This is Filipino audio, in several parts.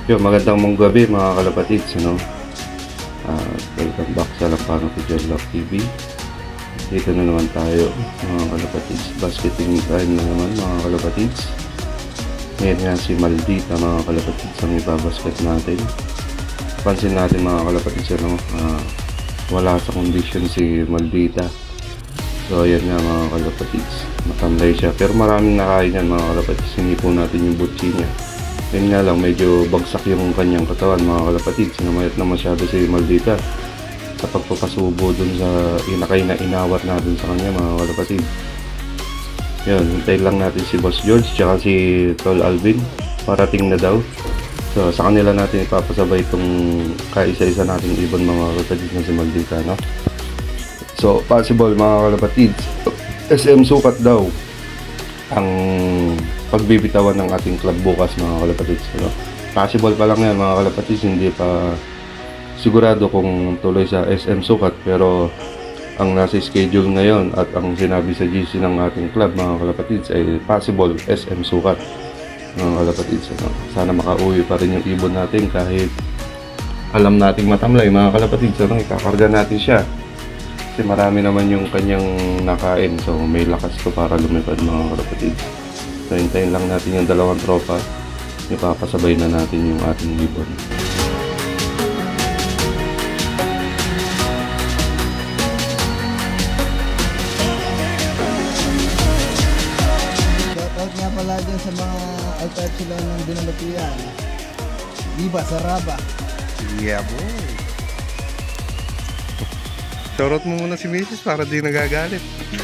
Yung magandang mong gabi mga kalapatids, ano? Welcome back sa Lampano Pidgeon Love TV. Dito na naman tayo mga kalapatids. Basketing time na naman mga kalapatids. Ngayon nga si Maldita mga kalapatids ang ibabasket natin. Pansin natin mga kalapatids, ano? Wala sa condition si Maldita. So ayan nga mga kalapatids, matamlay siya. Pero maraming nakain yan mga kalapatids. Hinipo natin yung butsi niya. Yun nga lang, medyo bagsak yung kanyang katawan mga kalapatids. Namayat na masyado si Maldita sa pagpapasubo dun sa inakay na inawat natin sa kanya mga kalapatids. Yun, hintayin lang natin si Boss George tsaka si Tol Alvin. Parating na daw. So sa kanila natin ipapasabay itong kaisa-isa nating ibon mga kalapatids na si Maldita, no? So possible mga kalapatids, SM sukat daw ang pagbibitawan ng ating club bukas mga kalapatids, no? Possible pa lang yan mga kalapatids, hindi pa sigurado kung tuloy sa SM sukat, pero ang nasa schedule ngayon at ang sinabi sa GC ng ating club mga kalapatids ay possible SM sukat mga kalapatids, no? Sana makauwi pa rin yung ibon natin kahit alam nating matamlay mga kalapatids, no? Ikakarga natin siya kasi marami naman yung kanyang nakain, so may lakas to para lumipad mga kalapatids. So hintayin lang natin yung dalawang tropa, ipapasabay na natin yung ating ibon. Shoutout nga pala dyan sa mga Alta Epsilon ng Dinalatian. Diba, Saraba. Yeah, boy. Shoutout mo muna si Mrs. para di nagagalit.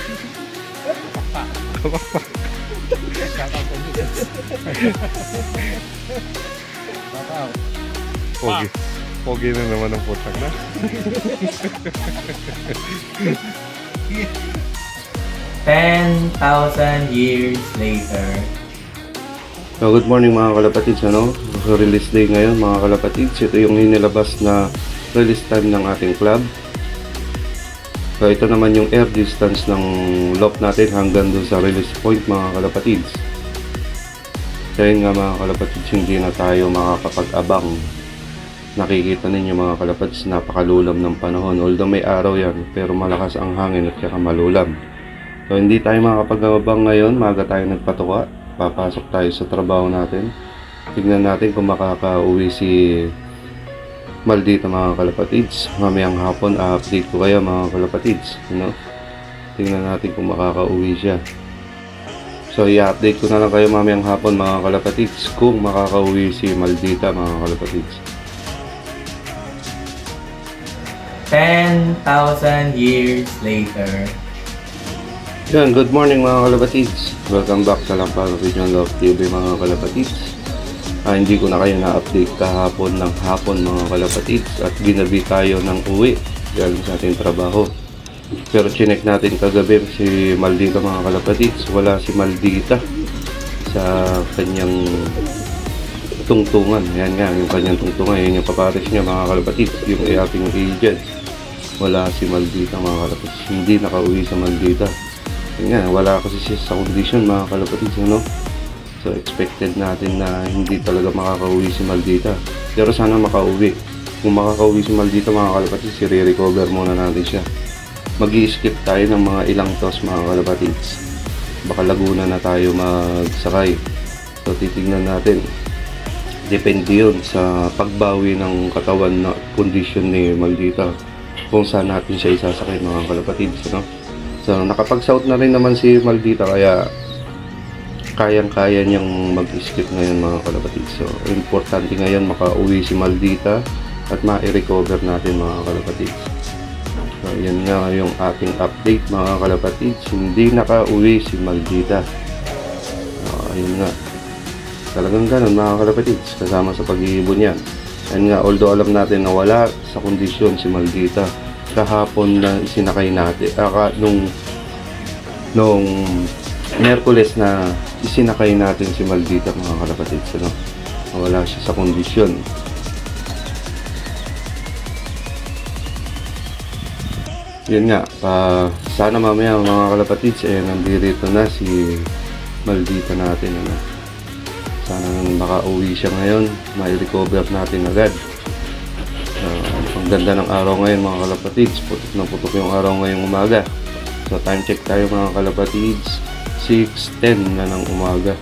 Pogi. Pogi na naman ang putak na. $10,000 years later. So good morning mga kalapatids, ano? Release day ngayon mga kalapatids. Ito yung inilabas na release time ng ating club. So ito naman yung air distance ng loft natin hanggang doon sa release point mga kalapatids. Kaya nga mga kalapatids, hindi na tayo makakapag-abang. Nakikita ninyo mga kalapatids, napakalulam ng panahon. Although may araw yan, pero malakas ang hangin at saka malulam. So hindi tayo makakapag-abang ngayon, maaga tayo nagpatuka. Papasok tayo sa trabaho natin. Tignan natin kung makaka-uwi si Maldita mga kalapatids. Mamayang hapon update ko kayo mga kalapatids, you know? Tingnan natin kung makaka-uwi siya. So i-update ko na lang kayo mamayang hapon mga kalapatids kung makaka-uwi si Maldita mga kalapatids. 10,000 years later. Yan, good morning mga kalapatids. Welcome back sa Lampano Pidgeon Love TV mga kalapatids. Hindi ko na kayo na-update kahapon ng hapon mga kalapatids at ginabi tayo ng uwi galing sa ating trabaho. Pero chinek natin kagabi si Maldita mga kalapatids. Wala si Maldita sa kanyang tungtungan. Yan nga, yung kanyang tungtungan. Yan yung kapares niya mga kalapatids, yung ating agent. Wala si Maldita mga kalapatids. Hindi nakauwi sa Maldita. Yan nga, wala kasi siya sa condition mga kalapatids, ano? So expected natin na hindi talaga makakauwi si Maldita. Pero sana makauwi. Kung makakauwi si Maldita mga kalapatids, i-recover muna natin siya. Mag-i-skip tayo ng mga ilang toss mga kalapatids. Baka Laguna na tayo magsakay. So titignan natin. Depende yun sa pagbawi ng katawan na condition ni Maldita kung saan natin siya isasakay mga kalapatids, no? So nakapag-south na rin naman si Maldita, kaya kayang-kaya niyang mag-skip ngayon mga kalapatids. So importante ngayon makauwi si Maldita at ma-recover natin mga kalapatids. So yan nga yung ating update mga kalapatids. Hindi nakauwi si Maldita. Ayun nga, talagang ganun mga kalapatids, kasama sa pag-iibon yan. Ayun nga, although alam natin na wala sa kondisyon si Maldita, kahapon na isinakay natin nung Miyerkules na isinakay natin si Maldita mga kalapatids, ano? Wala siya sa kondisyon. Yun nga, sana mamaya mga kalapatids nandito na si Maldita natin, ano? Sana makauwi siya ngayon, mai-recover natin agad. Ang ganda ng araw ngayon mga kalapatids, putok na putok yung araw ngayong umaga. So time check tayo mga kalapatids, 6:10 na ng umaga.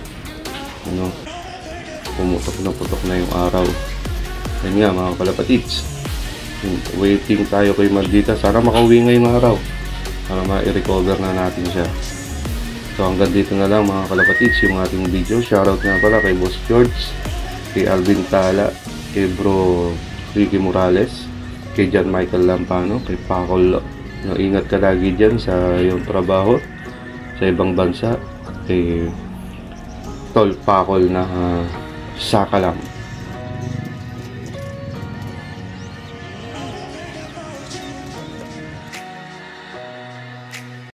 Pumutok na putok na yung araw. Yan nga mga kalapatids, waiting tayo kay Maldita, sana makauwi ngayong araw para ma-recover na natin siya. So hanggang dito na lang mga kalapatids yung ating video. Shoutout nga pala kay Boss George, kay Alvin Tala, kay Bro Ricky Morales, kay John Michael Lampano, kay Pacol. Ingat ka lagi dyan sa iyong trabaho sa ibang bansa. Kay Tol Pacol na saka lang.